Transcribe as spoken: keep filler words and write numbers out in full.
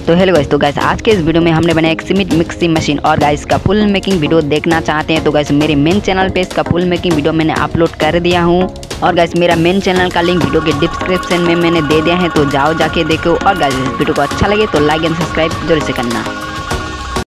तो hello guys, तो guys आज के इस वीडियो में हमने बनाया एक सीमेंट मिक्सिंग मशीन और गाइस का फुल मेकिंग वीडियो देखना चाहते हैं तो गाइस मेरे मेन चैनल पे इसका फुल मेकिंग वीडियो मैंने अपलोड कर दिया हूँ। और गाइस मेरा मेन चैनल का लिंक वीडियो के डिस्क्रिप्शन में मैंने दे दिया है, तो जाओ जाके देखो। और गाइस वीडियो को अच्छा लगे तो लाइक एंड सब्सक्राइब जरूर से करना।